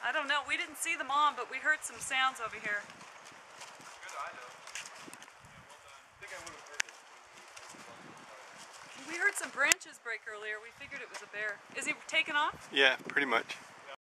I don't know. We didn't see the mom, but we heard some sounds over here. Good eye though. Yeah, well done. I think I would have heard it when We heard some branches break earlier. We figured it was a bear. Is he taken off? Yeah, pretty much.